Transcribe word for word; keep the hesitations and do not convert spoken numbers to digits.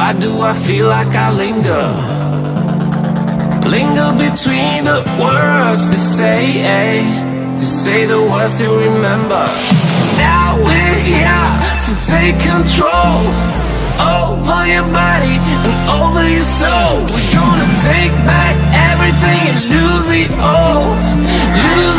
Why do I feel like I linger? Linger between the words to say, eh? To say the words to remember. Now we're here to take control over your body and over your soul. We're gonna take back everything and lose it all. Lose